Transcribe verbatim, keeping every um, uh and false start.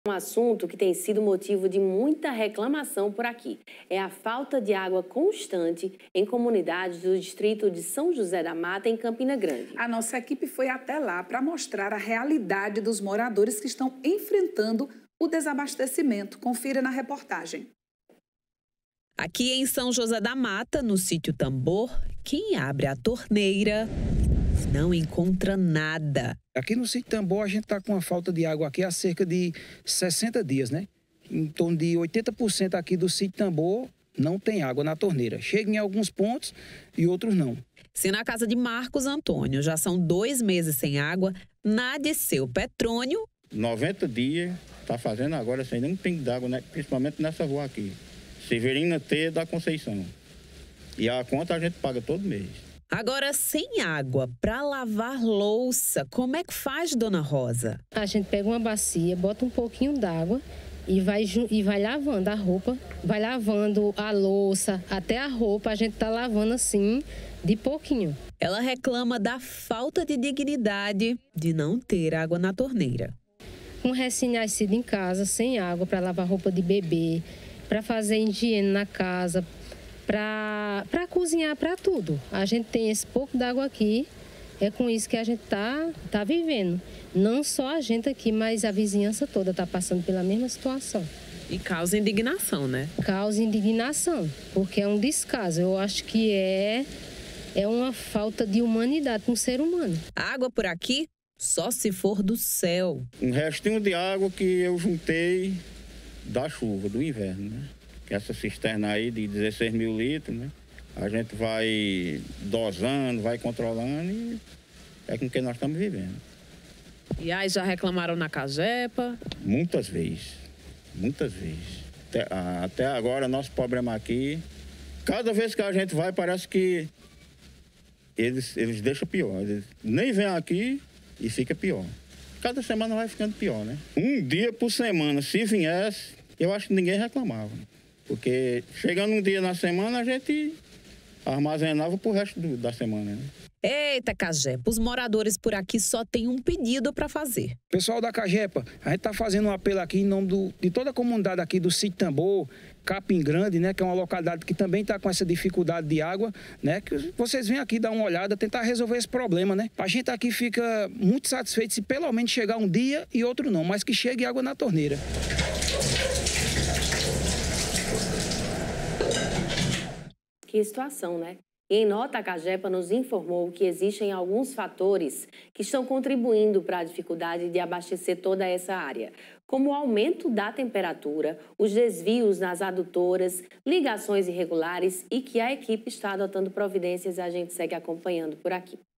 Um assunto que tem sido motivo de muita reclamação por aqui é a falta de água constante em comunidades do distrito de São José da Mata, em Campina Grande. A nossa equipe foi até lá para mostrar a realidade dos moradores que estão enfrentando o desabastecimento. Confira na reportagem. Aqui em São José da Mata, no sítio Tambor, quem abre a torneira não encontra nada. Aqui no sítio Tambor a gente está com uma falta de água aqui há cerca de sessenta dias, né? Em torno de oitenta por cento aqui do sítio Tambor não tem água na torneira. Chega em alguns pontos e outros não. Se na casa de Marcos Antônio já são dois meses sem água, na de seu Petrônio... noventa dias, está fazendo agora sem nem pingo d'água, né? Principalmente nessa rua aqui. Severina T da Conceição. E a conta a gente paga todo mês. Agora, sem água para lavar louça, como é que faz, dona Rosa? A gente pega uma bacia, bota um pouquinho d'água e vai, e vai lavando a roupa, vai lavando a louça, até a roupa a gente tá lavando assim, de pouquinho. Ela reclama da falta de dignidade de não ter água na torneira. Um recém-nascido em casa, sem água para lavar roupa de bebê, para fazer higiene na casa, para cozinhar, para tudo. A gente tem esse pouco d'água aqui, é com isso que a gente tá, tá vivendo. Não só a gente aqui, mas a vizinhança toda está passando pela mesma situação. E causa indignação, né? Causa indignação, porque é um descaso. Eu acho que é, é uma falta de humanidade com o ser humano. A água por aqui só se for do céu. Um restinho de água que eu juntei da chuva, do inverno, né? Essa cisterna aí de dezesseis mil litros, né? A gente vai dosando, vai controlando e é com que nós estamos vivendo. E aí já reclamaram na Cagepa? Muitas vezes, muitas vezes. Até, até agora, nosso problema aqui, cada vez que a gente vai, parece que eles, eles deixam pior. Eles nem vêm aqui e fica pior. Cada semana vai ficando pior, né? Um dia por semana, se viesse, eu acho que ninguém reclamava. Porque chegando um dia na semana, a gente armazenava pro resto do, da semana, né? Eita, Cagepa, os moradores por aqui só têm um pedido para fazer. Pessoal da Cagepa, a gente está fazendo um apelo aqui em nome do, de toda a comunidade aqui do sítio Tambor, Capim Grande, né, que é uma localidade que também está com essa dificuldade de água, né, que vocês venham aqui dar uma olhada, tentar resolver esse problema, né? A gente aqui fica muito satisfeito se pelo menos chegar um dia e outro não, mas que chegue água na torneira. Que situação, né? E em nota, a Cagepa nos informou que existem alguns fatores que estão contribuindo para a dificuldade de abastecer toda essa área, como o aumento da temperatura, os desvios nas adutoras, ligações irregulares e que a equipe está adotando providências e a gente segue acompanhando por aqui.